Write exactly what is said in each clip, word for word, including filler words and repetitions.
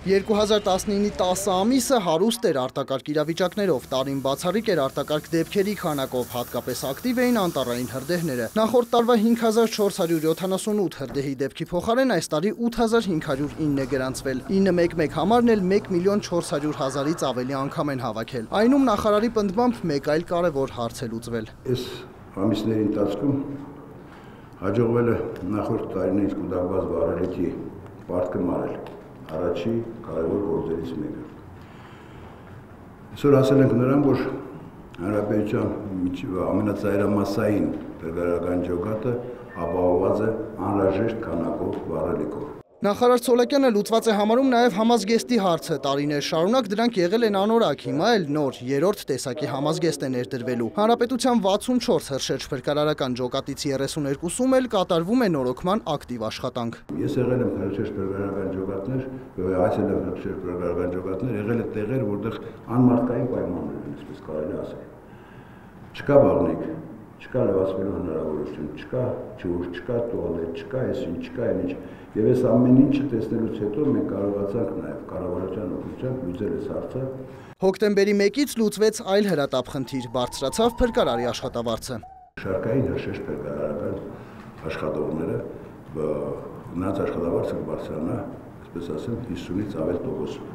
երկու հազար տասնինի տասը ամիսը հարուստ էր արտակարգ իրավիճակներով, տարին բացառիկ էր արտակարգ դեպքերի քանակով, հատկապես ակտիվ էին անտառային հրդեհները։ Նախորդ տարվա հինգ հազար չորս հարյուր յոթանասունութ հրդեհի դեպքի փոխարեն այս տարի ութ հազար հինգ հարյուր ինը է գրանցվել։ ինը մեկ մեկ համարն էլ մեկ միլիոն չորս հարյուր հազարից ավելի անգամ են հավաքել։ Այնում նախարարի պնդմամբ մեկ այլ կարևոր հարց է լուծվել։ Այս ամիսների ընթացքում հաջողվել է նախորդ տարիներից կուտակված վառելիքի պարտքը մարել։ Առաջի կարևոր գործերից մեկը։ Այսօր ասել ենք նրան, որ հանրապետության ամենածայրամասային փրկարարական ջոկատը ապահովված է անհրաժեշտ քանակով վառելիքով։ Նախարար Ցոլակյանը լուծված է համարում նաև համազգեստի հարցը, տարիներ շարունակ դրանք եղել են անորակ, հիմա էլ նոր երրորդ տեսակի համազգեստ է ներդրվելու։ Հանրապետության վաթսունչորս հրշեջ փրկարարական ջոկատից երեսուներկուսում էլ կատարվում է նորոգման ակտիվ աշխատանք։ Ես եղել եմ հրշեջ փրկարարական ջոկատներ, այցել եմ հրշեջ փրկարարական ջոկատներ, եղել է տեղեր, որտեղ անմարդկային պայմաններ են, այսպես կարելի ասել։ Չկա բաղնիկ, չկա լվացվելու հնարավորություն, չկա ջուր, չկա տուալետ, չկա այսինչ, չկա այնինչ։ Եվ այս ամեն ինչը տեսնելուց հետո մենք կարողացանք նաև կառավարության օգնությամբ լուծել այս հարցը։ Հոկտեմբերի մեկից լուծվեց այլ հրատապ խնդիր, բարձրացավ փրկարարի աշխատավարձը։ Շարքային հրշեջ փրկարարական աշխատողները նրանց աշխատավարձը կբարձրանա, այսպես ասեմ, հիսունից ավել տոկոսով։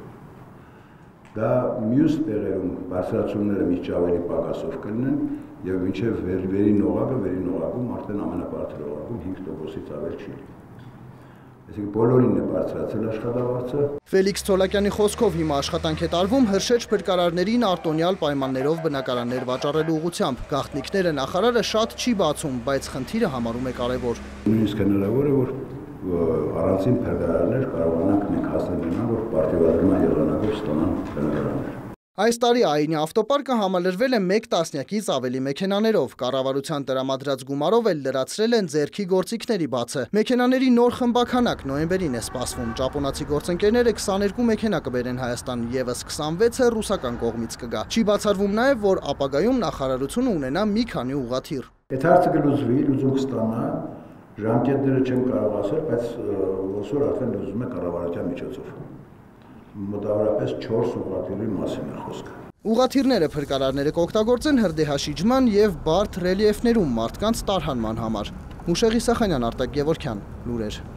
Դա մյուս տեղերում բարձրացումները մի քիչ ավելի պակասով կլինեն եւ մինչեւ վերին օղակը, վերին օղակում արդեն ամենաբարձր օղակում հինգ տոկոսից ավել չի լինի։ Այսինքն բոլորին է բարձրացել աշխատավարձը։ Ֆելիքս Ցոլակյանի խոսքով հիմա աշխատանք է տարվում հրշեջ փրկարարներին արտոնյալ պայմաններով բնակարաններ վաճառելու ուղղությամբ։ Գաղտնիքները նախարարը շատ չի բացում, բայց խնդիրը համարում է կարևոր։ Նույնիսկ հնարավոր է, որ առանցին փրկարարներ կարողանանք մենք հասնել նրան, որ պարտիվադրման եղանակով ստանան բնակարաններ։ Այս տարի ԱԻՆ-ի ավտոպարկը համալրվել է մեկ տասնյակից ավելի մեքենաներով, կառավարության տրամադրած գումարով էլ լրացրել են ձեռքի գործիքների բացը։ Մեքենաների նոր խմբաքանակ նոյեմբերին է սպասվում, ճապոնացի գործընկերները քսաներկու մեքենա կբերեն Հայաստան, ևս քսանվեցը ռուսական կողմից կգա։ Չի բացառվում նաև, որ ապագայում նախարարությունը ունենա մի քանի ուղղաթիռ։ Այդ հարցը կլուծվի, լուծում կստանա, ժամկետները չեմ կարող ասել, բայց ոսոր արդեն լուծում է կառավարության միջոցով։ Մոտավորապես չորս ուղղաթիռի մասին է խոսքը։ Ուղղաթիռները փրկարարները կօգտագործեն հրդեհաշիջման եւ բարդ ռելիեֆներում մարդկանց տարհանման համար։ Մուշեղ Իսախանյան, Արտակ Գևորգյան, լուրեր։